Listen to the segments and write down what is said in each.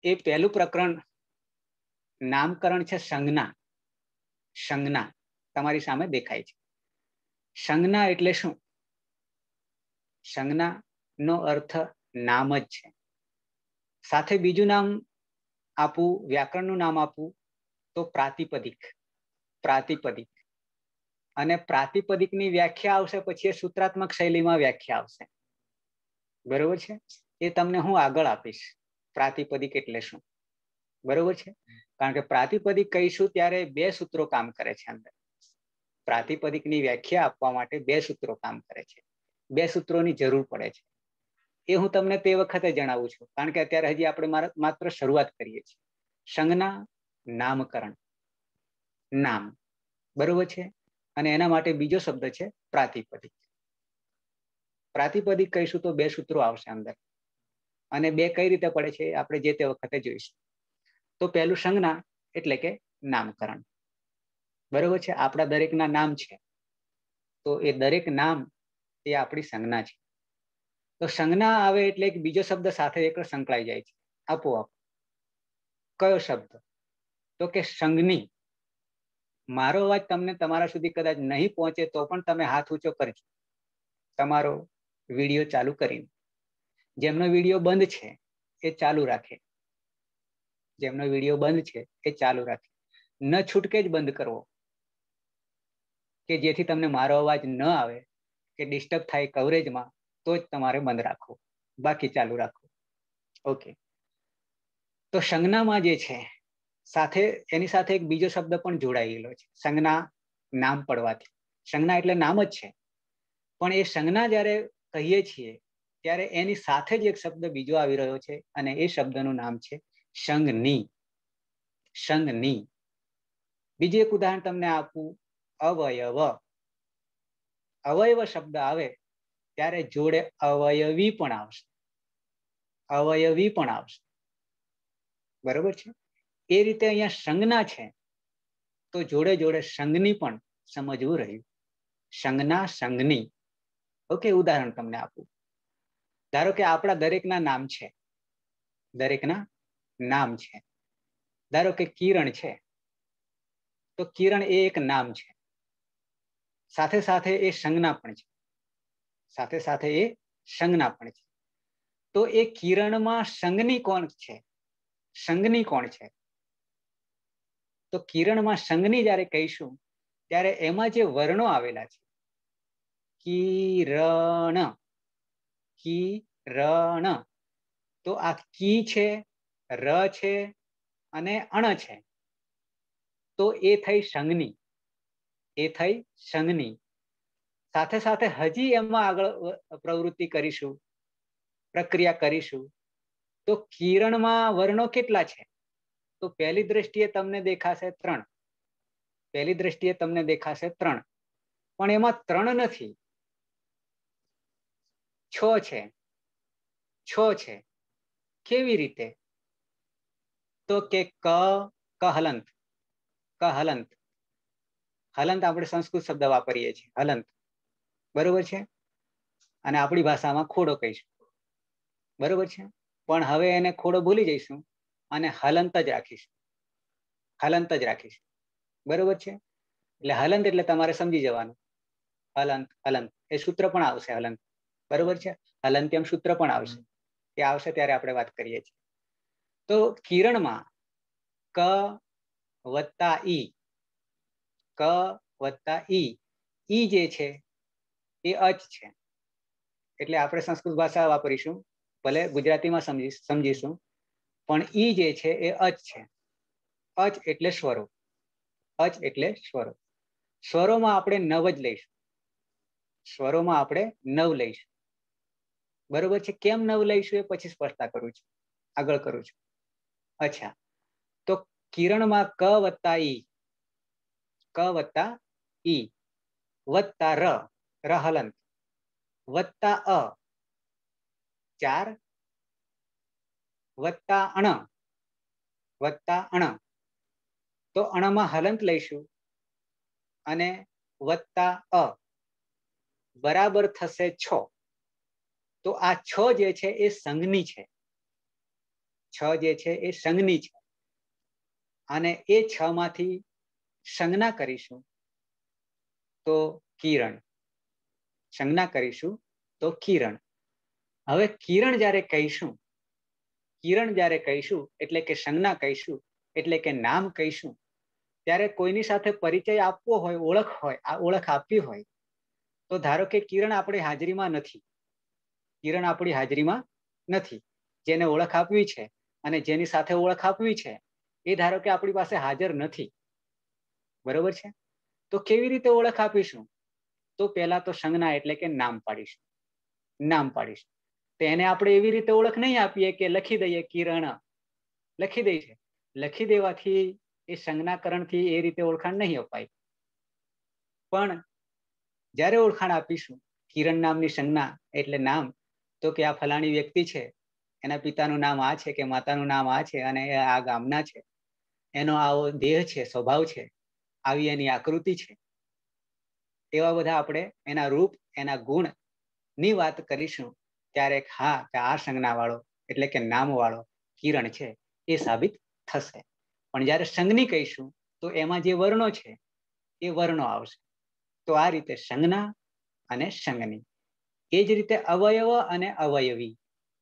એ પહેલું પ્રકરણ નામકરણ છે સંજ્ઞા. સંજ્ઞા તમારી સામે દેખાય છે. સંજ્ઞા એટલે શું? સંજ્ઞા નો અર્થ નામ જ છે. સાથે બીજું નામ આપું, વ્યાકરણનું નામ આપું તો પ્રાતિપદિક. પ્રાતિપદિક અને પ્રાતિપદિકની વ્યાખ્યા આવશે પછી એ સૂત્રાત્મક શૈલીમાં વ્યાખ્યા આવશે. બરોબર છે? એ તમને હું આગળ આપીશ. પ્રાતિપદિક એટલે શું? બરોબર છે? કારણ કે પ્રાતિપદિક કહીશું ત્યારે બે સૂત્રો કામ કરે છે અંદર. પ્રાતિપદિકની વ્યાખ્યા આપવા માટે બે સૂત્રો કામ કરે છે. બે સૂત્રોની જરૂર પડે છે. એ હું તમને તે વખતે જણાવું છું, કારણ કે અત્યારે હજી આપણે માત્ર શરૂઆત કરીએ છીએ. સંજ્ઞા, નામકરણ, નામ. બરોબર છે? અને એના માટે બીજો શબ્દ છે પ્રાતિપદિક. પ્રાતિપદિક કહીશું તો બે સૂત્રો આવશે અંદર, અને બે કઈ રીતે પડે છે આપણે જે તે વખતે જોઈશું. તો પહેલું સંજ્ઞા એટલે કે નામકરણ. બરોબર છે? આપણા દરેકના નામ છે, તો એ દરેક નામ એ આપણી સંજ્ઞા છે. તો સંજ્ઞા આવે એટલે એક બીજો શબ્દ સાથે એક સંકળાઈ જાય છે આપોઆપ. કયો શબ્દ? તો કે સંજ્ઞી. મારો અવાજ તમને તમારા સુધી કદાચ નહીં પહોંચે તો પણ તમે હાથ ઊંચો કરજો તમારો વિડીયો ચાલુ કરીને. જેમનો વિડીયો બંધ છે એ ચાલુ રાખે. જેમનો વિડીયો બંધ છે એ ચાલુ રાખે. ન છૂટકે જ બંધ કરવો, કે જેથી તમને મારો અવાજ ન આવે કે ડિસ્ટર્બ થાય કવરેજમાં, તો જ તમારે બંધ રાખવો, બાકી ચાલુ રાખો. ઓકે. તો સંજ્ઞામાં જે છે સાથે એની સાથે એક બીજો શબ્દ પણ જોડાયેલો છે. સંજ્ઞા નામ પડવાથી. સંજ્ઞા એટલે નામ જ છે, પણ એ સંજ્ઞા જ્યારે કહીએ છીએ ત્યારે એની સાથે જ એક શબ્દ બીજો આવી રહ્યો છે, અને એ શબ્દનું નામ છે સંજ્ઞી. સંજ્ઞી. બીજું એક ઉદાહરણ તમને આપું. અવયવ. અવયવ શબ્દ આવે ત્યારે જોડે અવયવી પણ આવશે. અવયવી પણ આવશે. બરોબર છે? એ રીતે અહીંયા સંજ્ઞા છે તો જોડે જોડે સંજ્ઞી પણ સમજવું રહ્યું. સંજ્ઞા, સંજ્ઞી. ઓકે. ઉદાહરણ તમને આપું. ધારો કે આપણા દરેકના નામ છે. દરેકના નામ છે. ધારો કે કિરણ છે, તો કિરણ એ એક નામ છે. સાથે સાથે એ સંજ્ઞા પણ છે. સાથે સાથે એ સંજ્ઞા પણ છે. તો એ કિરણમાં સંજ્ઞી કોણ છે? સંજ્ઞી કોણ છે? તો કિરણમાં સંજ્ઞી જ્યારે કહીશું ત્યારે એમાં જે વર્ણો આવેલા છે, કિરણ, કિરણ, તો આ કી છે, ર છે અને અણ છે. તો એ થઈ સંજ્ઞી. એ થઈ સંજ્ઞી. સાથે સાથે હજી એમાં આગળ પ્રવૃત્તિ કરીશું, પ્રક્રિયા કરીશું. તો કિરણમાં વર્ણો કેટલા છે? તો પહેલી દ્રષ્ટિએ તમને દેખાશે 3. પહેલી દ્રષ્ટિએ તમને દેખાશે 3, પણ એમાં 3 નથી, 6 છે. 6 છે. કેવી રીતે? તો કે હલંત. હલંત. હલંત આપણે સંસ્કૃત શબ્દ વાપરીએ છીએ, હલંત. બરોબર છે? અને આપણી ભાષામાં ખોડો કહીશું. બરોબર છે? પણ હવે એને ખોડો ભૂલી જઈશું અને હલંત જ રાખીશું. હલંત જ રાખીશું. બરોબર છે? એટલે હલંત એટલે તમારે સમજી જવાનું. હલંત, હલંત. એ સૂત્ર પણ આવશે હલંત. બરોબર છે? હલંત્યમ સૂત્ર પણ આવશે. એ આવશે ત્યારે આપણે વાત કરીએ છીએ. તો કિરણમાં ક વત્તા ઈ. ક વત્તા ઈ. ઈ જે છે એ અચ છે. એટલે આપણે સંસ્કૃત ભાષા વાપરીશું, ભલે ગુજરાતીમાં સમજીશું, પણ ઈ જે છે એ અચ છે. અચ એટલે સ્વરો. અચ એટલે સ્વરો. સ્વરોમાં આપણે નવ જ લઈશું. સ્વરોમાં આપણે 9 લઈશું. બરોબર છે? કેમ 9 લઈશું એ પછી સ્પષ્ટતા કરું છું, આગળ કરું છું. અચ્છા. તો કિરણમાં ક વત્તા ઈ. ક વત્તા ઈ વત્તા ર હલંત વત્તા અ 4 વત્તા અણ. તો અણમાં હલંત લઈશું અને વત્તા અ બરાબર થશે 6. તો આ 6 જે છે એ સંજ્ઞી છે. છ જે છે એ સંજ્ઞી છે અને એ છ માંથી સંજ્ઞા કરીશું તો કિરણ. સંજ્ઞા કરીશું તો કિરણ. હવે કિરણ જ્યારે કહીશું, કિરણ જ્યારે કહીશું એટલે કે સંજ્ઞા કહીશું એટલે કે નામ કહીશું, ત્યારે કોઈની સાથે પરિચય આપવો હોય, ઓળખ હોય, આ ઓળખ આપવી હોય તો ધારો કે કિરણ આપણી હાજરીમાં નથી, કિરણ આપણી હાજરીમાં નથી, જેને ઓળખ આપવી છે અને જેની સાથે ઓળખ આપવી છે એ ધારો કે આપણી પાસે હાજર નથી, બરોબર છે. તો કેવી રીતે ઓળખ આપીશું? તો પહેલા તો સંજ્ઞા એટલે કે નામ પાડીશું, નામ પાડીશું. તો એને આપણે એવી રીતે ઓળખ નહીં આપીએ કે લખી દઈએ કિરણ, લખી દઈએ છે, લખી દેવાથી એ સંજ્ઞાકરણથી એ રીતે ઓળખાણ નહીં અપાય. પણ જ્યારે ઓળખાણ આપીશું કિરણ નામની સંજ્ઞા એટલે નામ, તો કે આ ફલાણી વ્યક્તિ છે, એના પિતાનું નામ આ છે કે માતાનું નામ આ છે અને એ આ ગામના છે, એનો આવો દેહ છે, સ્વભાવ છે, આવી એની આકૃતિ છે, એવા બધા આપણે એના રૂપ, એના ગુણ ની વાત કરીશું ત્યારે હા કે આ સંજ્ઞા વાળો એટલે કે નામ વાળો કિરણ છે એ સાબિત થશે. પણ જ્યારે સંજ્ઞી કહીશું તો એમાં જે વર્ણો છે એ વર્ણો આવશે. તો આ રીતે સંજ્ઞા અને સંજ્ઞી. એ જ રીતે અવયવ અને અવયવી,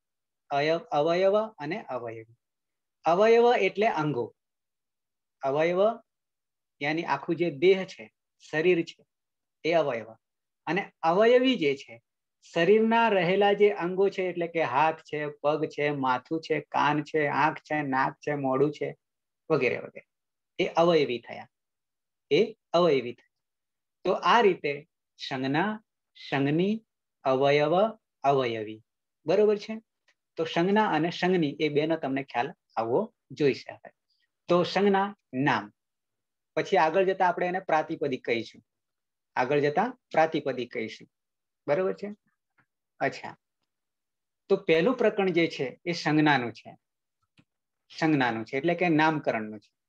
અવયવ અને અવયવી. અવયવ એટલે અંગો, અવયવ યાની આખું જે દેહ છે, શરીર છે, એ અવયવ. અને અવયવી જે છે શરીરના રહેલા જે અંગો છે એટલે કે હાથ છે, પગ છે, માથું છે, કાન છે, આંખ છે, નાક છે, મોઢું છે, વગેરે વગેરે, એ અવયવી થયા, એ અવયવી થયા. તો આ રીતે સંજ્ઞા, સંજ્ઞી, અવયવ, અવયવી, બરોબર છે. તો સંજ્ઞા અને સંજ્ઞી એ બેનો તમને ખ્યાલ આવવો જોઈશે. તો સંજ્ઞા નામ, પછી આગળ જતા આપણે એને પ્રાતિપદિક કહીશું, આગળ જતા પ્રાતિપદિક કહીશું, બરોબર છે. અચ્છા, તો પહેલું પ્રકરણ જે છે એ સંજ્ઞાનું છે, સંજ્ઞાનું છે એટલે કે નામકરણનું છે,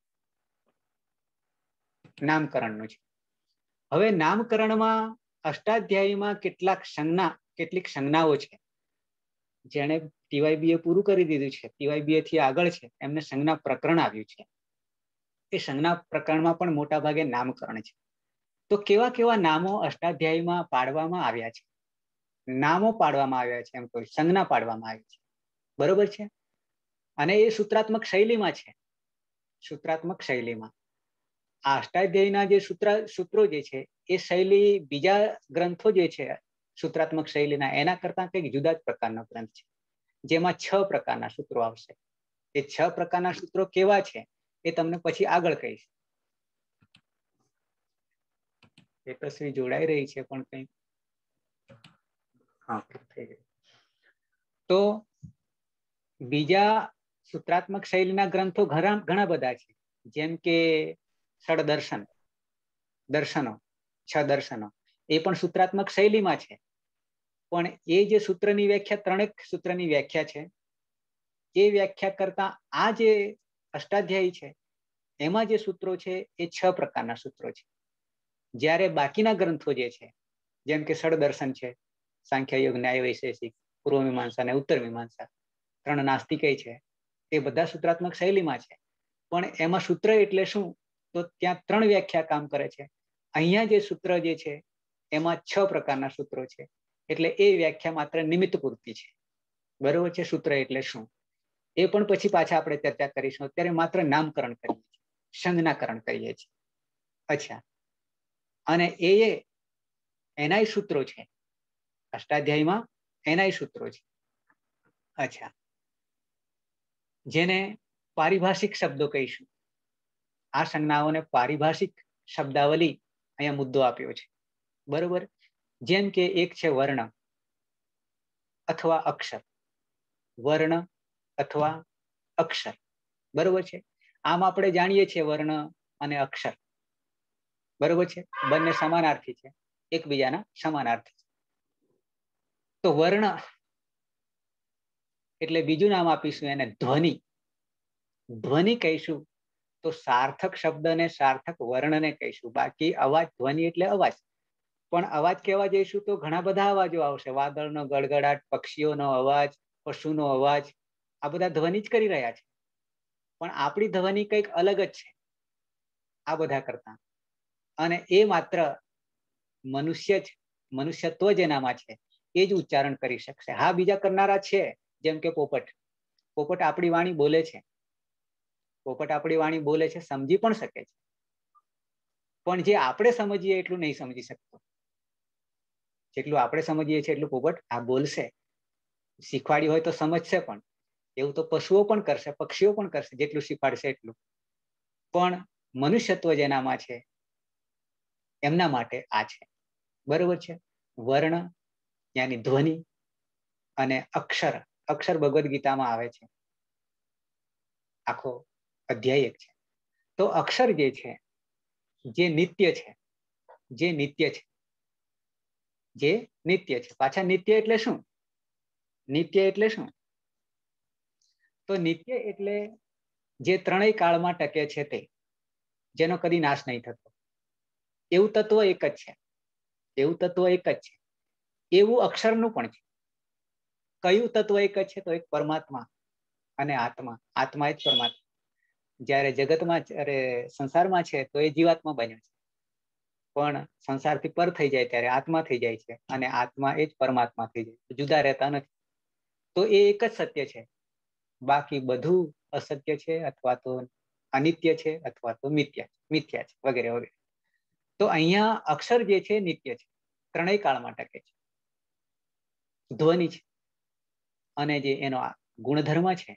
નામકરણનું છે. હવે નામકરણમાં અષ્ટાધ્યાયીમાં કેટલીક સંજ્ઞાઓ છે. જેને ટીવાયબીએ પૂરું કરી દીધું છે, ટીવાયબીએ થી આગળ છે, એમને સંજ્ઞા પ્રકરણ આવ્યું છે. એ સંજ્ઞા પ્રકરણમાં પણ મોટા ભાગે નામકરણ છે. તો કેવા કેવા નામો અષ્ટાધ્યાયીમાં પાડવામાં આવ્યા છે? નામો પાડવામાં આવ્યા છે, એમ કોઈ સંજ્ઞા પાડવામાં આવી છે, બરોબર છે. અને એ સૂત્રાત્મક શૈલીમાં છે, સૂત્રાત્મક શૈલીમાં. આ અષ્ટાધ્યાયીના જે સૂત્રો જે છે એ શૈલી બીજા ગ્રંથો જે છે સૂત્રાત્મક શૈલીના એના કરતા કંઈક જુદા જ પ્રકારનો ગ્રંથ છે, જેમાં 6 પ્રકારના સૂત્રો આવશે. એ 6 પ્રકારના સૂત્રો કેવા છે એ તમને પછી આગળ કહીશ. પેપરશ્રી જોડાઈ રહી છે પણ કંઈ હા થઈ ગયું. તો બીજા સૂત્રાત્મક શૈલીના ગ્રંથો ઘણા બધા છે, જેમ કે ષડદર્શન, દર્શનો, 6 દર્શનો, એ પણ સૂત્રાત્મક શૈલીમાં છે. પણ એ જે સૂત્રની વ્યાખ્યા, 3 સૂત્રની વ્યાખ્યા છે, એ વ્યાખ્યા કરતા આ જે અષ્ટાધ્યાયી છે એમાં જે સૂત્રો છે એ 6 પ્રકારના સૂત્રો છે. જ્યારે બાકીના ગ્રંથો જે છે, જેમ કે ષડદર્શન છે, સાંખ્ય, યોગ, ન્યાય, વૈશેષિક, પૂર્વ મીમાંસા અને ઉત્તર મીમાંસા, 3 નાસ્તિકેય છે, એ બધા સૂત્રાત્મક શૈલીમાં છે. પણ એમાં સૂત્ર એટલે શું? તો ત્યાં 3 વ્યાખ્યા કામ કરે છે. અહીંયા જે સૂત્ર જે છે એમાં 6 પ્રકારના સૂત્રો છે, એટલે એ વ્યાખ્યા માત્ર નિમિત્ત પૂરતી છે, બરોબર છે. સૂત્ર એટલે શું એ પણ પછી પાછા આપણે ચર્ચા કરીશું. અત્યારે માત્ર નામકરણ કરીએ છીએ, સંજ્ઞાકરણ કરીએ છીએ. અચ્છા, અને એનાય સૂત્રો છે, અષ્ટાધ્યાયીમાં એનાય સૂત્રો છે. અચ્છા, જેને પારિભાષિક શબ્દો કહીશું. આ સંજ્ઞાઓને પારિભાષિક શબ્દાવલી અહીંયા મુદ્દો આપ્યો છે, બરોબર. જેમ કે એક છે વર્ણ અથવા અક્ષર, વર્ણ અથવા અક્ષર, બરોબર છે. આમ આપણે જાણીએ છીએ વર્ણ અને અક્ષર, બરોબર છે, બંને સમાનાર્થી છે, એકબીજાના સમાનાર્થી છે. તો વર્ણ એટલે બીજું નામ આપીશું એને ધ્વનિ. ધ્વનિ કહીશું તો સાર્થક શબ્દને, સાર્થક વર્ણને કહીશું. બાકી અવાજ, ધ્વનિ એટલે અવાજ. પણ અવાજ કહેવા જઈશું તો ઘણા બધા અવાજો આવશે. વાદળનો ગડગડાટ, પક્ષીઓનો અવાજ, પશુનો અવાજ, આ બધા ધ્વનિ જ કરી રહ્યા છે, પણ આપણી ધ્વનિ કંઈક અલગ જ છે આ બધા કરતા. અને એ માત્ર મનુષ્ય જ, મનુષ્યત્વ જેનામાં છે એ જ ઉચ્ચારણ કરી શકશે. હા, બીજા કરનારા છે, જેમ કે પોપટ. પોપટ આપણી વાણી બોલે છે, પોપટ આપણી વાણી બોલે છે, સમજી પણ શકે છે, પણ જે આપણે સમજીએ એટલું નહીં સમજી શકતો. જેટલું આપણે સમજીએ છીએ એટલું પોપટ આ બોલશે, શીખવાડી હોય તો સમજશે. પણ એવું તો પશુઓ પણ કરશે, પક્ષીઓ પણ કરશે, જેટલું શીખવાડશે એટલું. પણ મનુષ્યત્વ જેનામાં છે એમના માટે આ છે. બરોબર છે. વર્ણ યાની ધ્વનિ અને અક્ષર. અક્ષર ભગવદ્ ગીતામાં આવે છે, આખો અધ્યાય એક છે. તો અક્ષર જે છે, જે નિત્ય છે, જે નિત્ય છે, જે નિત્ય છે. પાછા નિત્ય એટલે શું? નિત્ય એટલે શું? તો નિત્ય એટલે જે ત્રણેય કાળમાં ટકે છે તે, જેનો કદી નાશ નહીં થતો. એવું તત્વ એક જ છે, એવું તત્વ એક જ છે. એવું અક્ષરનું પણ છે. કયું તત્વ એક જ છે? તો એક પરમાત્મા અને આત્મા. આત્મા એ જ પરમાત્મા. જ્યારે જગતમાં, અરે સંસારમાં છે તો એ જીવાત્મા બન્યો છે, પણ સંસારથી પર થઈ જાય ત્યારે આત્મા થઈ જાય છે, અને આત્મા એ જ પરમાત્મા થઈ જાય છે, જુદા રહેતા નથી. તો એ એક જ સત્ય છે, બાકી બધું અસત્ય છે, અથવા તો અનિત્ય છે, અથવા તો મિથ્યા છે, વગેરે વગેરે. તો અહીંયા અક્ષર જે છે નિત્ય છે, ત્રણેય કાળમાં ટકે છે. ધ્વનિ છે, અને જે એનો ગુણધર્મ છે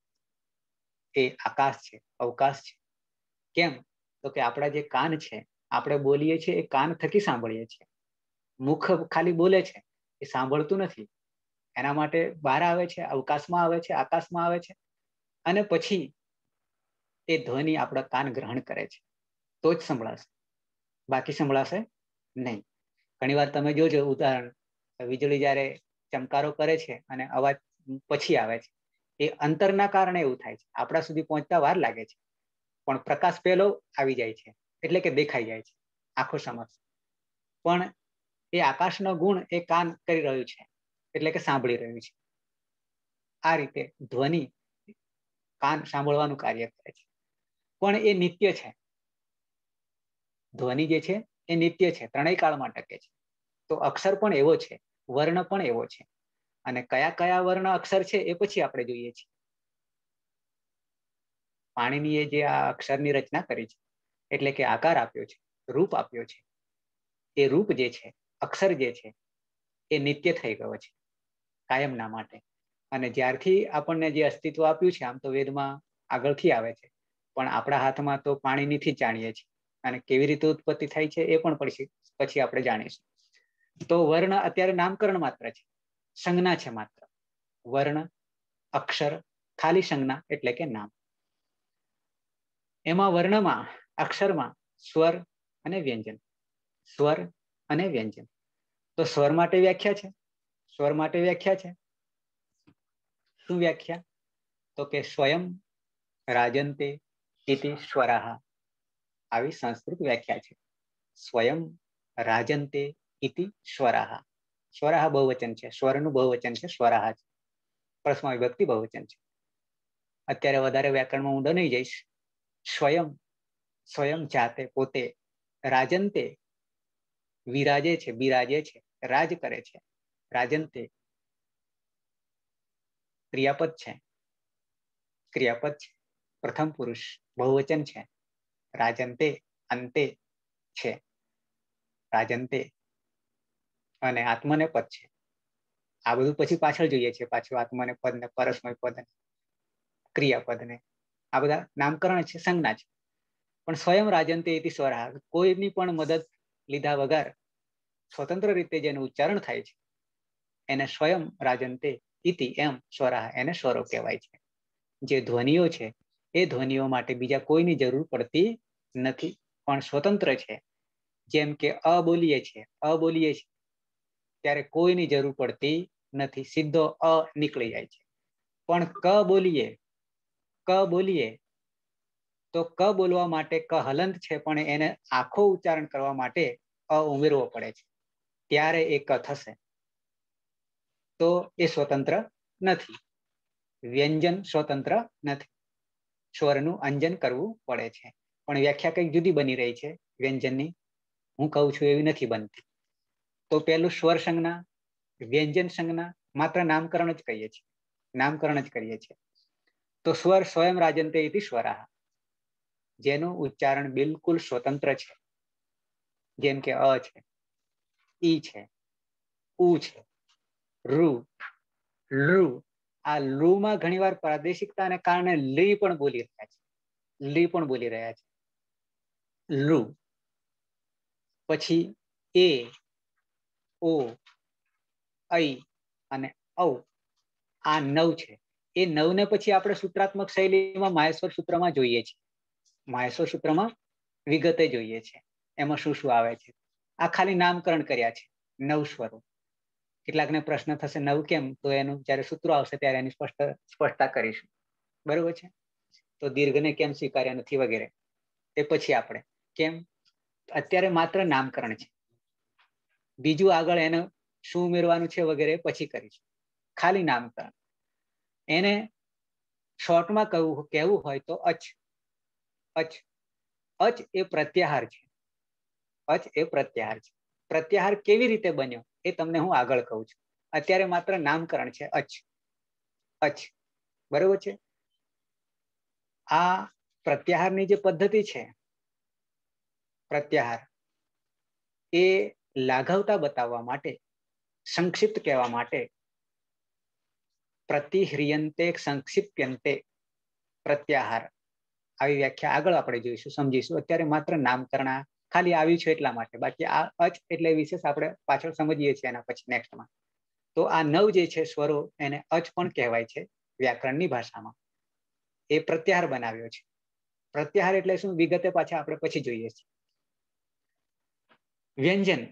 એ આકાશ છે, અવકાશ છે. કેમ? તો કે આપણા જે કાન છે, આપણે બોલીએ છીએ એ કાન થકી સાંભળીએ છીએ. મુખ ખાલી બોલે છે, એ સાંભળતું નથી. એના માટે બહાર આવે છે, અવકાશમાં આવે છે, આકાશમાં આવે છે, અને પછી એ ધ્વનિ આપણા કાન ગ્રહણ કરે છે, તો જ સંભળાશે, બાકી સંભળાશે નહીં. ઘણી વાર તમે જોજો ઉદાહરણ, વીજળી જ્યારે ચમકારો કરે છે અને અવાજ પછી આવે છે, એ અંતરના કારણે એવું થાય છે. આપણા સુધી પહોંચતા વાર લાગે છે, પણ પ્રકાશ પહેલો આવી જાય છે, એટલે કે દેખાઈ જાય છે આંખો સમક્ષ. પણ એ આકાશનો ગુણ એ કાન કરી રહ્યું છે, એટલે કે સાંભળી રહ્યું છે. આ રીતે ધ્વનિ કાન સાંભળવાનું કાર્ય કરે છે, પણ એ નિત્ય છે. ધ્વનિ જે છે એ નિત્ય છે, ત્રણેય કાળમાં ટકે છે. તો અક્ષર પણ એવો છે, વર્ણ પણ એવો છે. અને કયા કયા વર્ણ અક્ષર છે એ પછી આપણે જોઈએ છીએ. પાણીનીએ જે આ અક્ષરની રચના કરી છે, એટલે કે આકાર આપ્યો છે, રૂપ આપ્યો છે, એ રૂપ જે છે, અક્ષર જે છે, એ નિત્ય થઈ ગયો છે, કાયમના માટે. અને જ્યારથી આપણને જે અસ્તિત્વ આપ્યું છે, આમ તો વેદમાં આગળથી આવે છે, પણ આપણા હાથમાં તો પાણીનીથી જ જાણીએ છીએ, અને કેવી રીતે ઉત્પત્તિ થાય છે એ પણ પછી આપણે જાણીશું. તો વર્ણ અત્યારે નામકરણ માત્ર છે, સંજ્ઞા છે માત્ર. વર્ણ, અક્ષર ખાલી સંજ્ઞા એટલે કે નામ. એમાં વર્ણમાં, અક્ષરમાં સ્વર અને વ્યંજન, સ્વર અને વ્યંજન. તો સ્વર માટે વ્યાખ્યા છે, સ્વર માટે વ્યાખ્યા છે. શું વ્યાખ્યા? તો કે સ્વયં રાજન્તે ઇતિ સ્વરાહ. આવી સંસ્કૃત વ્યાખ્યા છે. સ્વયં રાજન્તે ઇતિ સ્વરાહ. સ્વરાહ બહુવચન છે, સ્વરનું બહુવચન છે, સ્વરાહ છે. પ્રથમા વિભક્તિ બહુવચન છે. અત્યારે વધારે વ્યાકરણમાં ઊંડો નહીં જઈશ. સ્વયં, સ્વયં જાતે, પોતે. રાજન્તે વિરાજે છે, બિરાજે છે, રાજ કરે છે. રાજન્તે ક્રિયાપદ છે, ક્રિયાપદ છે, પ્રથમ પુરુષ બહુવચન છે. રાજન્તે અંતે છે, રાજન્તે. અને આત્મનેપદ છે. આ બધું પછી પાછળ જોઈએ છે, પાછું આત્મનેપદ ને પરસ્મય પદ, ક્રિયાપદ ને આ બધા નામકરણ છે, સંજ્ઞા છે. પણ સ્વયં રાજન્તે ઇતિ સ્વરાહ, કોઈની પણ મદદ લીધા વગર સ્વતંત્ર રીતે જેનું ઉચ્ચારણ થાય છે, એને સ્વયં રાજન્તે ઇતિ એમ સ્વરાહ, એને સ્વરો કહેવાય છે. જે ધ્વનિઓ છે એ ધ્વનિઓ માટે બીજા કોઈની જરૂર પડતી નથી, પણ સ્વતંત્ર છે. જેમ કે અ બોલીએ છીએ, અ બોલીએ છીએ ત્યારે કોઈની જરૂર પડતી નથી, સીધો અ નીકળી જાય છે. પણ ક બોલીએ, ક બોલીએ તો ક બોલવા માટે ક હલંત છે, પણ એને આખો ઉચ્ચારણ કરવા માટે અ ઉમેરવો પડે છે, ત્યારે એ ક થશે. તો એ સ્વતંત્ર નથી. વ્યંજન સ્વતંત્ર નથી, સ્વરનું અંજન કરવું પડે છે. પણ વ્યાખ્યા કંઈક જુદી બની રહી છે વ્યંજનની, હું કહું છું એવી નથી બનતી. તો પેલું સ્વર સંજ્ઞા, વ્યંજન સંજ્ઞા, માત્ર નામકરણ જ કહીએ છીએ, નામકરણ જ કરીએ છીએ. તો સ્વર સ્વયં રાજંતે ઇતિ સ્વરાહ, જેનું ઉચ્ચારણ બિલકુલ સ્વતંત્ર છે. જેમ કે અ છે, ઈ છે, ઉ છે, રૂ, લૃ. આ લૃ માં ઘણીવાર પ્રાદેશિકતાને કારણે લી પણ બોલી રહ્યા છે, લી પણ બોલી રહ્યા છે. લૃ. પછી એ, ઓ, ઐ અને ઔ, આ 9 છે. એ 9 ને પછી આપણે સૂત્રાત્મક શૈલીમાં માહેશ્વર સૂત્રમાં જોઈએ છીએ. માહેશ્વર સૂત્રમાં વિગતે જોઈએ છે એમાં શું શું આવે છે. આ ખાલી નામકરણ કર્યા છે 9 સ્વરો. કેટલાકને પ્રશ્ન થશે 9 કેમ? તો એનું જ્યારે સૂત્રો આવશે ત્યારે એની સ્પષ્ટતા કરીશું. બરોબર છે? તો દીર્ઘને કેમ સ્વીકાર્ય નથી વગેરે એ પછી આપણે કેમ, અત્યારે માત્ર નામકરણ છે. બીજું આગળ એને શું ઉમેરવાનું છે વગેરે પછી કરીશું. ખાલી નામકરણ. એને શોર્ટમાં કહેવું હોય તો અચ. અચ. અચ એ પ્રત્યાહાર છે. અચ એ પ્રત્યાહાર છે. પ્રત્યાહાર કેવી રીતે બન્યો એ તમને હું આગળ કહું છું. અત્યારે માત્ર નામકરણ છે અચ. અચ. બરોબર છે? આ પ્રત્યાહારની જે પદ્ધતિ છે, પ્રત્યાહાર, એ લાઘવતા બતાવવા માટે, સંક્ષિપ્ત કહેવા માટે પ્રતિહ્રિયન્તે સંક્ષિપ્યન્તે પ્રત્યાહાર, આવી વ્યાખ્યા આગળ આપણે જોઈશું, સમજીશું. અત્યારે માત્ર નામકરણ ખાલી આવ્યું છે એટલા માટે. બાકી આ અચ એટલે વિશેષ આપણે પાછળ સમજીએ છીએ એના પછી નેક્સ્ટમાં. તો આ 9 જે છે સ્વરો એને અચ પણ કહેવાય છે વ્યાકરણની ભાષામાં. એ પ્રત્યાહાર બનાવ્યો છે. પ્રત્યાહાર એટલે શું વિગતે પાછા આપણે પછી જોઈએ છીએ. વ્યંજન.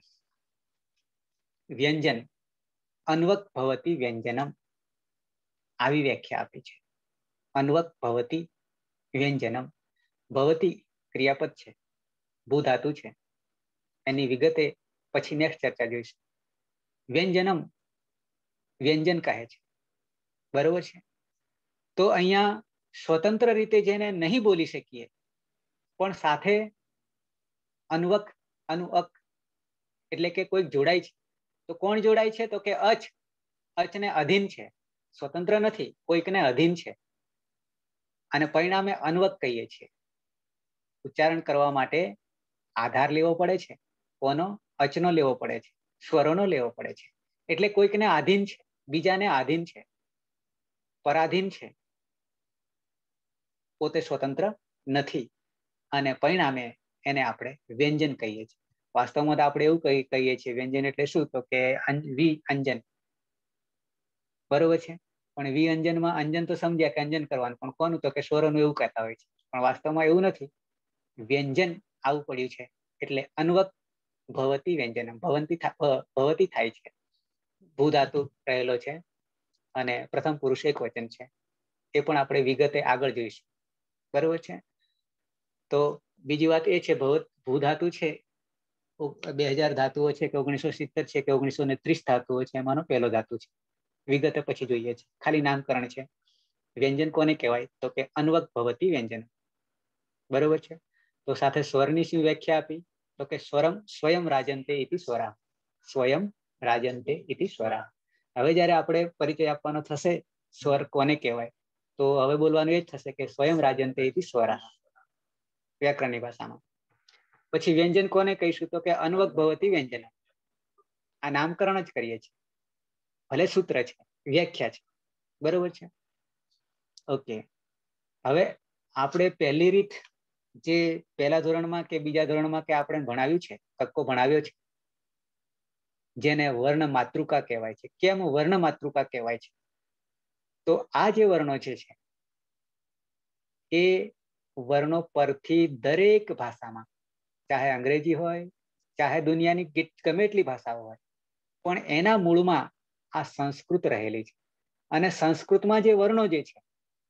વ્યંજન અન્વક ભવતી વ્યંજનમ, આવી વ્યાખ્યા આપી છે. અન્વક ભવતી વ્યંજનમ. ભવતી ક્રિયાપદ છે, ભૂ ધાતુ છે. એની વિગતે પછી નેક્સ્ટ ચર્ચા જોઈશું. વ્યંજનમ વ્યંજન કહે છે. બરોબર છે? તો અહીંયા સ્વતંત્ર રીતે જેને નહીં બોલી શકીએ પણ સાથે અન્વક, અનુઅક એટલે કે કોઈક જોડાય છે. તો કોણ જોડાય છે? તો કે અચ. અચને અધીન છે, સ્વતંત્ર નથી, કોઈકને અધીન છે. અને પરિણામે અન્વક કહીએ છીએ. ઉચ્ચારણ કરવા માટે આધાર લેવો પડે છે. કોનો? અચનો લેવો પડે છે, સ્વરોનો લેવો પડે છે. એટલે કોઈકને આધીન છે, બીજાને આધીન છે, પરાધીન છે, પોતે સ્વતંત્ર નથી. અને પરિણામે એને આપણે વ્યંજન કહીએ છીએ. વાસ્તવમાં તો આપણે એવું કહીએ છીએ વ્યંજન એટલે શું? તો કે વિઅંજન. બરોબર છે? પણ વિઅંજનમાં અંજન તો સમજ્યા કે અંજન કરવાનું, પણ કોનું? તો કે સ્વરોનું એવું કહેતા હોય છે. પણ વાસ્તવમાં એવું નથી. વ્યંજન આવું પડ્યું છે એટલે અન્વક ભવતી વ્યંજનમ. ભવતી થાય છે. ભૂ ધાતુ રહેલો છે અને પ્રથમ પુરુષ એક વચન છે. એ પણ આપણે વિગતે આગળ જોઈશું. બરોબર છે? તો બીજી વાત એ છે, ભૂ ધાતુ છે 2000 ધાતુઓ છે કે 1970 છે કે 1930 ધાતુઓ છે, એમાંનો પહેલો ધાતુ છે. વિગતે પછી જોઈએ છે. ખાલી નામકરણ છે. વ્યંજન કોને કહેવાય? તો કે અન્વક ભવતી વ્યંજન. બરોબર છે? તો સાથે સ્વરની શું વ્યાખ્યા આપી? તો કે સ્વરમ સ્વયં રાજંતે ઇતિ સ્વરા. સ્વયં રાજંતે ઇતિ સ્વરા. હવે જયારે આપણે પરિચય આપવાનો થશે સ્વર કોને કહેવાય, તો હવે બોલવાનું એ જ થશે કે સ્વયં રાજંતે ઇતિ સ્વરા, વ્યાકરણની ભાષામાં. પછી વ્યંજન કોને કહીશું? તો કે અન્વક ભવતી વ્યંજન. આ નામકરણ જ કરીએ છીએ, ભલે સૂત્ર છે, વ્યાખ્યા છે. બરોબર છે? ઓકે. હવે આપણે પહેલી રીત જે પહેલા ધોરણમાં કે બીજા ધોરણમાં કે આપણે ભણાવ્યું છે, કક્કો ભણાવ્યો છે, જેને વર્ણ માતૃકા કહેવાય છે. કેમ વર્ણ માતૃકા કહેવાય છે? તો આ જે વર્ણો છે એ વર્ણો પરથી દરેક ભાષામાં, ચાહે અંગ્રેજી હોય, ચાહે દુનિયાની ગમે એટલી ભાષાઓ હોય, પણ એના મૂળમાં આ સંસ્કૃત રહેલી છે. અને સંસ્કૃતમાં જે વર્ણો જે છે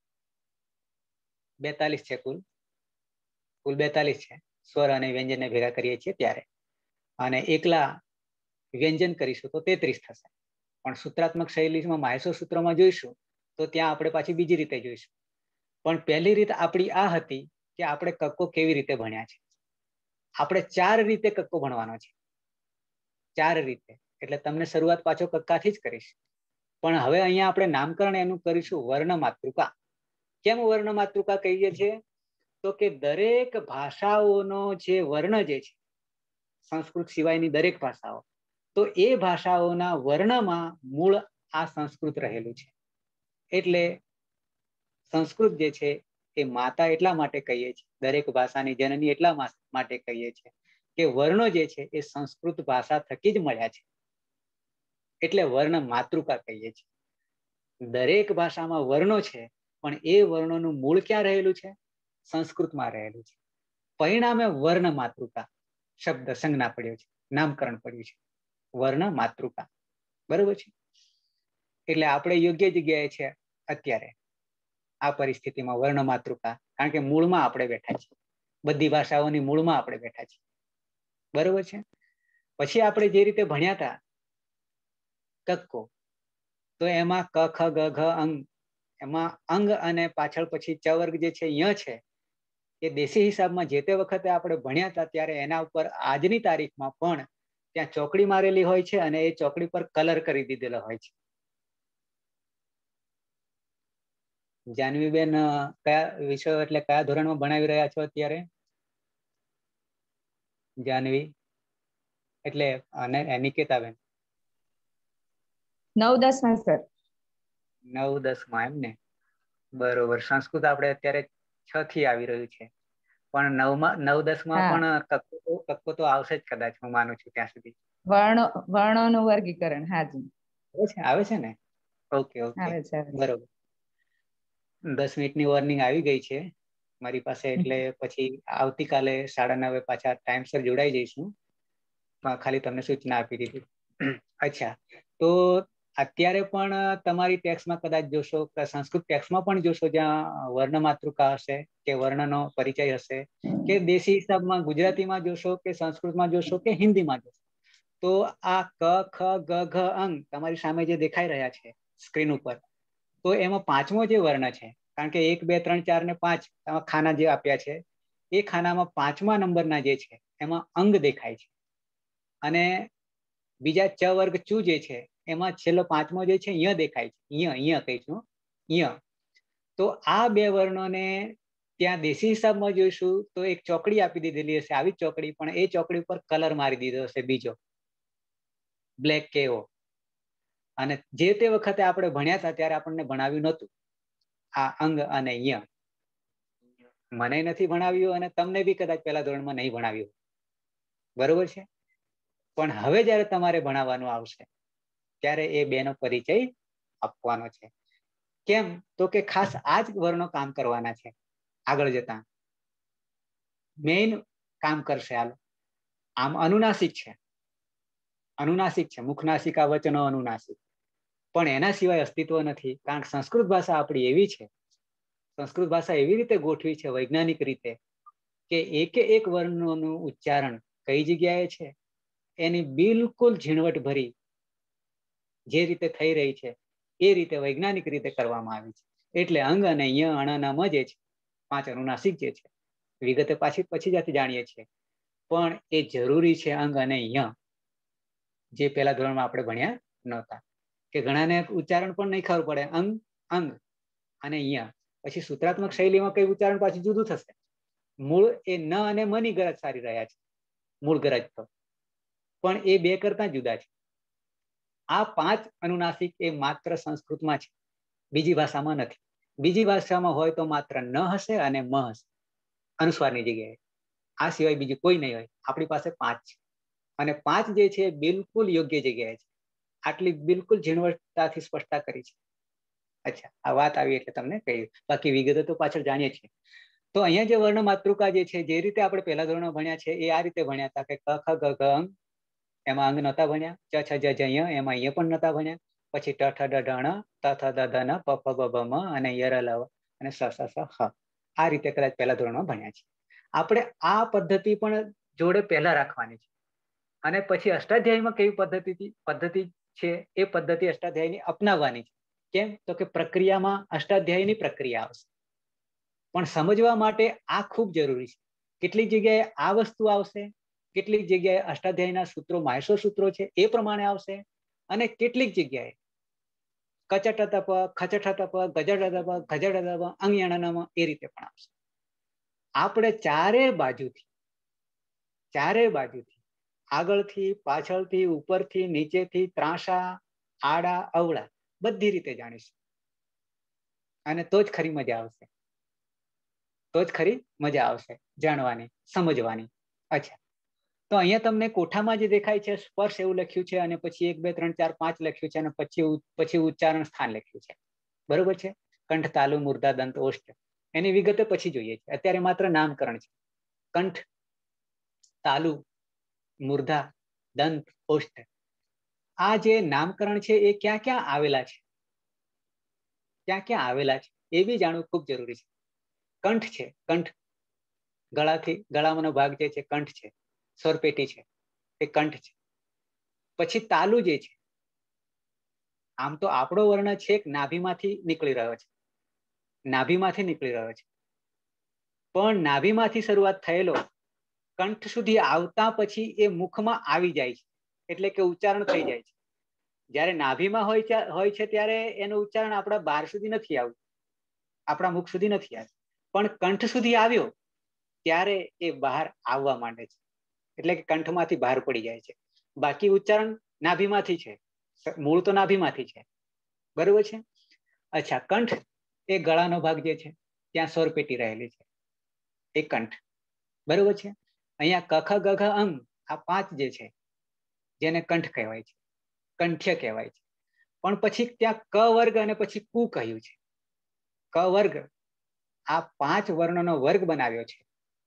42 છે, કુલ 42 છે. સ્વર અને વ્યંજનને ભેગા કરીએ છીએ ત્યારે. અને એકલા વ્યંજન કરીશું તો 33 થશે. પણ સૂત્રાત્મક શૈલીમાં માહેશ્વર સૂત્રમાં જોઈશું તો ત્યાં આપણે પાછી બીજી રીતે જોઈશું. પણ પહેલી રીત આપણી આ હતી કે આપણે કક્કો કેવી રીતે ભણ્યા છે. આપણે 4 રીતે કક્કો ભણવાનો છે, 4 રીતે. એટલે તમને શરૂઆત પાછો કક્કાથી જ કરીશ. પણ હવે અહીંયા આપણે નામકરણ એનું કરીશું વર્ણ માતૃકા. કેમ વર્ણ માતૃકા કહીએ છીએ? તો કે દરેક ભાષાઓનો જે વર્ણ જે છે, સંસ્કૃત સિવાયની દરેક ભાષાઓ, તો એ ભાષાઓના વર્ણમાં મૂળ આ સંસ્કૃત રહેલું છે. એટલે સંસ્કૃત જે છે એ માતા એટલા માટે કહીએ છીએ, દરેક ભાષાની જનની એટલા માટે કહીએ છીએ કે વર્ણો જે છે એ સંસ્કૃત ભાષા થકી જ મળ્યા છે. એટલે વર્ણ માતૃકા કહીએ છીએ. દરેક ભાષામાં વર્ણો છે, પણ એ વર્ણોનું મૂળ ક્યાં રહેલું છે? સંસ્કૃતમાં રહેલું છે. પરિણામે વર્ણ માતૃકા શબ્દ સંજ્ઞા પડ્યો છે, નામકરણ પડ્યું છે, વર્ણ માતૃકા. બરોબર છે. એટલે આપણે યોગ્ય જગ્યાએ છે અત્યારે આ પરિસ્થિતિમાં વર્ણ માતૃકા, કારણ કે મૂળમાં આપણે બેઠા છીએ, બધી ભાષાઓની મૂળમાં આપણે બેઠા છીએ. બરોબર છે. પછી આપણે જે રીતે ભણ્યા હતા કક્કો, તો એમાં ક ખ ગ ઘ અંગ, એમાં અંગ અને પાછળ પછી ચ વર્ગ જે છે ય છે, એ દેશી હિસાબમાં જે તે વખતે આપણે ભણ્યા હતા ત્યારે એના ઉપર આજની તારીખમાં પણ ત્યાં ચોકડી મારેલી હોય છે અને એ ચોકડી પર કલર કરી દીધેલો હોય છે. જાનવીબેન કયા વિષયો એટલે કયા ધોરણમાં ભણાવી રહ્યા છો અત્યારે? જાનવી એટલે અને નિકેતાબેન? 9-10 માં સર. 9-10 માં એમ ને? બરોબર. સંસ્કૃત આપણે અત્યારે 6 થી આવી રહ્યું છે, પણ 9-10 માં પણ કક્કો તો આવશે જ કદાચ, હું માનું છું ત્યાં સુધી. વર્ણોનું વર્ગીકરણ. હાજી આવે છે ને? ઓકે ઓકે, બરોબર. 10 મિનિટની વોર્નિંગ આવી ગઈ છે મારી પાસે, એટલે પછી આવતીકાલે 9:30 પાછા ટાઈમસર જોડાઈ જઈશું. ખાલી તમને સૂચના આપી દીધી. અચ્છા, તો અત્યારે પણ તમારી ટેક્સ્ટમાં કદાચ જોશો કે સંસ્કૃત ટેક્સ્ટમાં પણ જોશો, જ્યાં વર્ણ માતૃકા હશે કે વર્ણનો પરિચય હશે, કે દેશી હિસાબમાં ગુજરાતીમાં જોશો કે સંસ્કૃતમાં જોશો કે હિન્દીમાં જોશો, તો આ ક ખ ગ ઘ અંગ તમારી સામે જે દેખાઈ રહ્યા છે સ્ક્રીન ઉપર, તો એમાં 5મો જે વર્ણ છે, કારણ કે 1 2 3 4 ને 5 ખાના જે આપ્યા છે, એ ખાનામાં 5મા નંબરના જે છે એમાં અંગ દેખાય છે. અને બીજા ચ વર્ગ ચુ જે છે એમાં છેલ્લો 5મો જે છે ય દેખાય છે. ય કહીશું, ય. તો આ 2 વર્ણોને ત્યાં દેશી હિસાબમાં જોઈશું તો એક ચોકડી આપી દીધેલી હશે, આવી ચોકડી, પણ એ ચોકડી ઉપર કલર મારી દીધો હશે બીજો, બ્લેક કે એવો. અને જે તે વખતે આપણે ભણ્યા હતા ત્યારે આપણને ભણાવ્યું નહોતું આ અંગ અને ય. મને નથી ભણાવ્યું અને તમને બી કદાચ પહેલા ધોરણમાં નહીં ભણાવ્યું. બરોબર છે. પણ હવે જયારે તમારે ભણાવવાનું આવશે ત્યારે એ 2નો પરિચય આપવાનો છે. કેમ? તો કે ખાસ આ જ વર્ણો કામ કરવાના છે આગળ જતા, મેઇન કામ કરશે. આમ અનુનાસિક છે, અનુનાસિક છે, મુખનાસિકા વચનો અનુનાસિક, પણ એના સિવાય અસ્તિત્વ નથી. કારણ કે સંસ્કૃત ભાષા આપણી એવી છે, સંસ્કૃત ભાષા એવી રીતે ગોઠવી છે વૈજ્ઞાનિક રીતે, કે એક વર્ણનું ઉચ્ચારણ કઈ જગ્યાએ છે એની બિલકુલ ઝીણવટ ભરી જે રીતે થઈ રહી છે એ રીતે વૈજ્ઞાનિક રીતે કરવામાં આવી છે. એટલે અંગ અને ય અણનમ જે છે 5 અનુનાસિક જે છે, વિગતે પછી જ જાણીએ છીએ, પણ એ જરૂરી છે અંગ અને ય, જે પહેલા ધોરણમાં આપણે ભણ્યા નહોતા. કે ઘણાને ઉચ્ચારણ પણ નહીં ખબર પડે, અંગ અંગ અને ય, પછી સૂત્રાત્મક શૈલીમાં કઈ ઉચ્ચારણ પાછું જુદું થશે. મૂળ એ ન અને મની ગરજ સારી રહ્યા છે, મૂળ ગરજ તો, પણ એ 2 કરતા જુદા છે. આ 5 અનુનાસિક એ માત્ર સંસ્કૃતમાં છે, બીજી ભાષામાં નથી. બીજી ભાષામાં હોય તો માત્ર ન હશે અને મ હશે અનુસ્વારની જગ્યાએ, આ સિવાય બીજું કોઈ નહીં હોય. આપણી પાસે 5 છે, અને 5 જે છે બિલકુલ યોગ્ય જગ્યાએ છે. આટલી બિલકુલ ઝીણવટતાથી સ્પષ્ટતા કરી છે. અચ્છા, આ વાત આવી એટલે તમને કહ્યું, બાકી વિગતો તો પાછળ જાણીએ છીએ. તો અહીંયા જે વર્ણ માતૃકા જે છે, જે રીતે આપણે પહેલા ધોરણમાં ભણ્યા છે એ આ રીતે ભણ્યા હતા કે ક ખ ગ ઘ અંગ, એમાં અંગ નહોતા ભણ્યા. ચ છ જ જ ય, એમાં ય પણ નહોતા ભણ્યા. પછી ટ ઠ ડ ઢ ણ, ત થ દ ધ ન, પ ફ બ ભ મ અને ય ર લ વ અને સ સ હ. આ રીતે કદાચ પહેલા ધોરણમાં ભણ્યા છે. આપણે આ પદ્ધતિ પણ જોડે પહેલા રાખવાની છે, અને પછી અષ્ટાધ્યાયીમાં કેવી પદ્ધતિ છે એ પદ્ધતિ અષ્ટાધ્યાયીની અપનાવવાની છે. કેમ? તો કે પ્રક્રિયામાં અષ્ટાધ્યાયીની પ્રક્રિયા આવશે. પણ સમજવા માટે આ ખૂબ જરૂરી છે. કેટલીક જગ્યાએ આ વસ્તુ આવશે, કેટલીક જગ્યાએ અષ્ટાધ્યાયીના સૂત્રો, માહેશ્વર સૂત્રો છે એ પ્રમાણે આવશે, અને કેટલીક જગ્યાએ કચટતપ, ખચટતપ, ગજટતપ, ગજટતપ, અંગયણનમ એ રીતે પણ આવશે. આપણે ચારે બાજુથી આગળથી, પાછળથી, ઉપરથી, નીચેથી, ત્રાંસા, આડા, અવળા બધી રીતે જાણીશું. અને તો જ ખરી મજા આવશે. જાણવાની, સમજવાની. અચ્છા, તો અહીંયા તમને કોઠામાં જે દેખાય છે સ્પર્શ એવું લખ્યું છે, અને પછી 1 2 3 4 5 લખ્યું છે, અને પછી ઉચ્ચારણ સ્થાન લખ્યું છે. બરોબર છે? કંઠ, તાલુ, મૂર્ધા, દંત, ઓષ્ઠ. એની વિગતે પછી જોઈએ છે. અત્યારે માત્ર નામકરણ છે. કંઠ, તાલુ, મૂર્ધા, દંત, ઓષ્ઠ. આ જે નામકરણ છે એ ક્યાં ક્યાં આવેલા છે, એ બી જાણવું ખૂબ જરૂરી છે. કંઠ છે, કંઠ ગળામાંનો ભાગ જે છે કંઠ છે, સ્વરપેટી છે, એ કંઠ છે. પછી તાલુ જે છે, આમ તો આપણો વર્ણ છે નાભીમાંથી નીકળી રહ્યો છે, પણ નાભીમાંથી શરૂઆત થયેલો કંઠ સુધી આવતા પછી એ મુખમાં આવી જાય છે, એટલે કે ઉચ્ચારણ થઈ જાય છે. જ્યારે નાભીમાં હોય છે ત્યારે એનું ઉચ્ચારણ આપણા બહાર સુધી નથી આવતું, આપણા મુખ સુધી નથી આવતું. પણ કંઠ સુધી આવ્યો ત્યારે એ બહાર આવવા માંડે છે, એટલે કે કંઠમાંથી બહાર પડી જાય છે. બાકી ઉચ્ચારણ નાભીમાંથી છે, મૂળ તો નાભીમાંથી છે. બરોબર છે? અચ્છા, કંઠ એ ગળાનો ભાગ જે છે ત્યાં સ્વરપેટી રહેલી છે, એ કંઠ. બરોબર છે? અહીંયા કખ ગઘ અંગ, આ 5 જે છે જેને કંઠ કહેવાય છે, કંઠ્ય કહેવાય છે. પણ પછી ત્યાં ક વર્ગ અને પછી કુ કહ્યું છે. ક વર્ગ આ 5 વર્ણનો વર્ગ બનાવ્યો છે,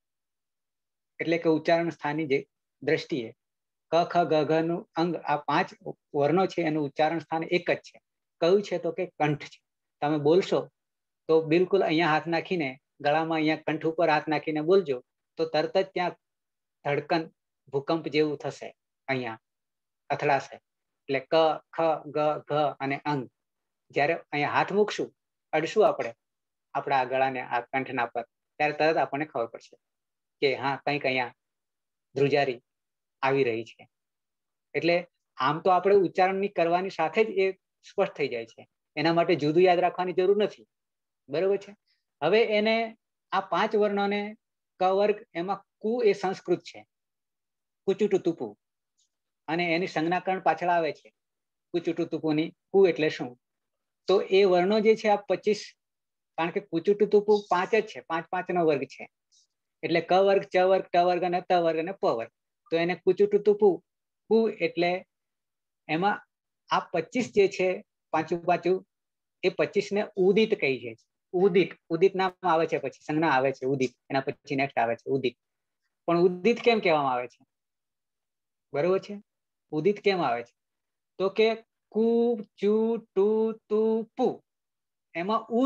એટલે કે ઉચ્ચારણ સ્થાનની જે દ્રષ્ટિએ ક ખ ગ ઘ નું અંગ, આ 5 વર્ણો છે એનું ઉચ્ચારણ સ્થાન એક જ છે. કયું છે? તો કે કંઠ છે. તમે બોલશો તો બિલકુલ અહીંયા હાથ નાખીને, ગળામાં અહીંયા કંઠ ઉપર હાથ નાખીને બોલજો તો તરત જ ત્યાં ધડકન, ભૂકંપ જેવું થશે, અહીંયા અથડાશે. એટલે ક, ખ, ગ, ઘ અને અંગ. જ્યારે અહીંયા હાથ મૂકશું, અડશું આપણે આપણા ગળાને, આ કંઠના પર, ત્યારે તરત આપણને ખબર પડશે કે હા, કંઈક અહીંયા ધ્રુજારી આવી રહી છે. એટલે આમ તો આપણે ઉચ્ચારણની કરવાની સાથે જ એ સ્પષ્ટ થઈ જાય છે. એના માટે જુદું યાદ રાખવાની જરૂર નથી. બરોબર છે? હવે એને આ 5 વર્ણોને ક વર્ગ, એમાં કુ એ સંસ્કૃત છે, કુચુટુ તુપુ, અને એની સંજ્ઞાકરણ પાછળ આવે છે. કુચુટુ તુપુની કુ એટલે શું? તો એ વર્ણો જે છે આ 25, કારણ કે કુચુટુ તુપુ 5 જ છે, 5 નો વર્ગ છે. એટલે ક વર્ગ, ચ વર્ગ, ટ વર્ગ અને ત વર્ગ અને પ વર્ગ. તો એને કુચુટુ તુપુ, કુ એટલે એમાં આ 25 જે છે, પાછું એ 25 ને ઉદિત કહી છે. ઉદિત નામ આવે છે, પછી સંજ્ઞા આવે છે ઉદિત, એના પછી નેક્સ્ટ આવે છે ઉદિત. પણ ઉદિત કેમ કહેવામાં આવે છે? બરોબર છે? ઉદિત કેમ આવે છે? તો કે કુ ચુ ટુ તુ પુ, એમાં ઉ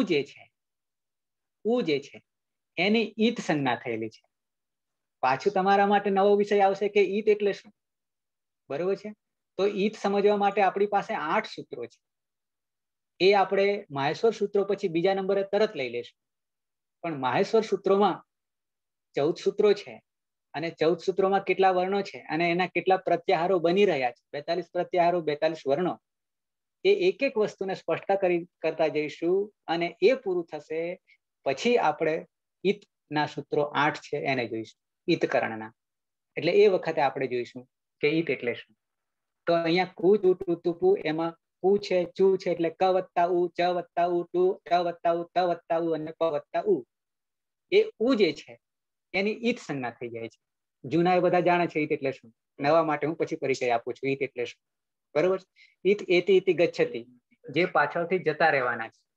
જે છે એની ઈત સંજ્ઞા થયેલી છે. પાછું તમારા માટે નવો વિષય આવશે કે ઈત એટલે શું. બરોબર છે? તો ઈત સમજવા માટે આપણી પાસે 8 સૂત્રો છે. એ આપણે માહેશ્વર સૂત્રો પછી બીજા નંબરે તરત લઈ લેશું. પણ માહેશ્વર સૂત્રોમાં 14 સૂત્રો છે, અને 14 સૂત્રોમાં કેટલા વર્ણો છે, અને એના કેટલા પ્રત્યાહારો બની રહ્યા છે, 42 પ્રત્યાહારો, 42 વર્ણો. એ એક એક વસ્તુને સ્પષ્ટતા કરતા જઈશું, અને એ પૂરું થશે પછી આપણે ઈત ના સૂત્રો 8 છે એને જોઈશું, ઈતકરણના. એટલે એ વખતે આપણે જોઈશું કે ઈત એટલે શું. તો અહીંયા કુ ચુ ટુ તુ પુ, એમાં કુ છે, ચુ છે એટલે ક વત્તા ઉ, ચ વત્તા ઉ, ટુ, ટ વત્તા ઉ, ત વત્તા ઉ અને પ વત્તા ઉ. એ ઉ જે છે એની ઈત સંજ્ઞા થઈ જાય છે. જૂના એ બધા જાણે છે ઈત એટલે શું. નવા માટે હું પછી પરિચય આપું છું ઈત એટલે શું. બરોબર? ઈત એતિ ઇતિ ગચ્છતિ, જે પાછળથી જતા રહેવાના છે,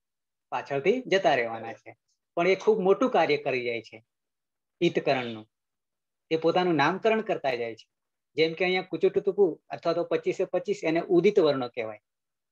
પણ એ ખૂબ મોટું કાર્ય કરી જાય છે ઈતકરણનું. એ પોતાનું નામકરણ કરતા જાય છે. જેમ કે અહીંયા કુચુટુ તુપુ અથવા તો 25 એને ઉદિત વર્ણો કહેવાય,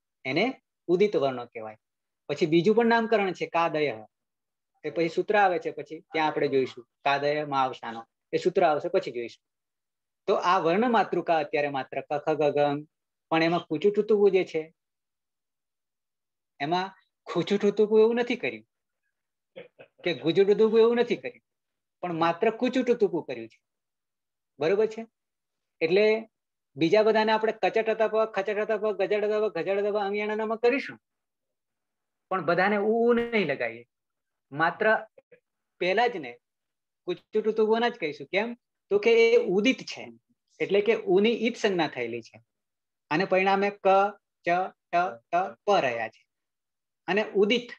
પછી બીજું પણ નામકરણ છે કાદય, એ પછી સૂત્ર આવે છે, પછી ત્યાં આપણે જોઈશું કાદય માં આવશાનો, એ સૂત્ર આવશે પછી જોઈશું. તો આ વર્ણ માતૃકા અત્યારે માત્ર ક ખ ગ ઘ, પણ એમાં કુચુટુ તુપુ જે છે એમાં ખૂચું ટૂંકું એવું નથી કર્યું કે ગુજુટું ટૂંકું એવું નથી કર્યું, પણ માત્ર કૂચુટું ટૂંકું કર્યું છે. બરોબર છે. એટલે બીજા બધાને આપણે કચટ તપ ખચટ તપ ગજડ તપ ગજડ તપ અંગિયાણામાં કરીશું, પણ બધાને ઉ નહીં લગાવીએ. માત્ર પેલા જ ને કૂચુટું ટૂંકું જ કહીશું. કેમ? તો કે એ ઉદિત છે, એટલે કે ઉની ઈત સંજ્ઞા થયેલી છે અને પરિણામે ક ચ ટ ટ પ રહ્યા છે અને ઉદિત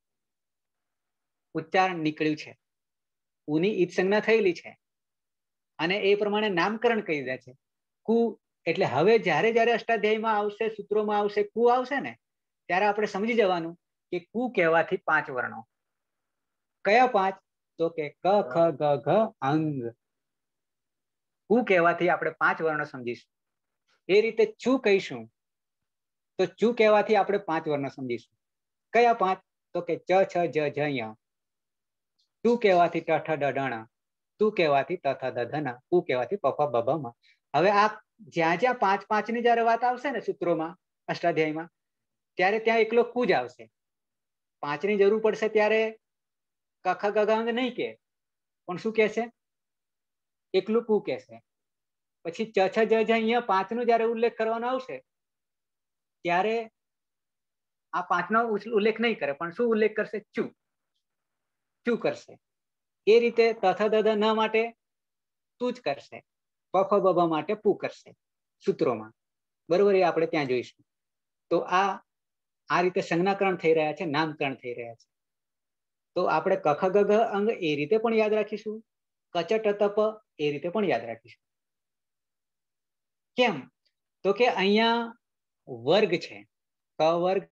ઉચ્ચારણ નીકળ્યું છે, ઉની ઈત સંજ્ઞા થયેલી છે અને એ પ્રમાણે નામકરણ કહી દે છે. કુ એટલે હવે જ્યારે જ્યારે અષ્ટાધ્યાયીમાં આવશે, સૂત્રોમાં આવશે, કુ આવશે ને ત્યારે આપણે સમજી જવાનું કે કુ કહેવાથી 5 વર્ણો. કયા 5? તો કે ક ખ ગ ઘ અંગ. કુ કહેવાથી આપણે 5 વર્ણો સમજીશું. એ રીતે ચુ કહીશું તો ચુ કહેવાથી આપણે 5 વર્ણો સમજીશું. કયા 5? તો કે ચ છ જ ઝ ય. તુ કહેવાથી ટ ઠ ડ ઢ. તુ કહેવાથી ત થ દ ધ ન. ઉ કહેવાથી પ ફ બ ભ મ. હવે આ જ્યાં જ્યાં 5 ની જયારે વાત આવશે ને સૂત્રોમાં, અષ્ટાધ્યાયીમાં, ત્યારે ત્યાં એકલો કુ જ આવશે. 5 ની જરૂર પડશે ત્યારે ક ખ ગ ઘ અંગ નહીં કે, પણ શું કહેશે? એકલું કુ કહેશે. પછી ચ છ જ ઝ ય 5 નો જયારે ઉલ્લેખ કરવાનો આવશે ત્યારે આ 5 નો ઉલ્લેખ નહીં કરે, પણ શું ઉલ્લેખ કરશે? ચુ. ચુ કરશે. એ રીતે ત થ દ ધ ન માટે તું જ કરશે. પ ફ બ ભ માટે પુ કરશે સૂત્રોમાં. બરોબર? એ આપણે ત્યાં જોઈશું. તો આ રીતે સંજ્ઞાકરણ થઈ રહ્યા છે, નામકરણ થઈ રહ્યા છે. તો આપણે ક ખ ગ ઘ અંગ એ રીતે પણ યાદ રાખીશું, કચટ તપ એ રીતે પણ યાદ રાખીશું. કેમ? તો કે અહીંયા વર્ગ છે, ક વર્ગ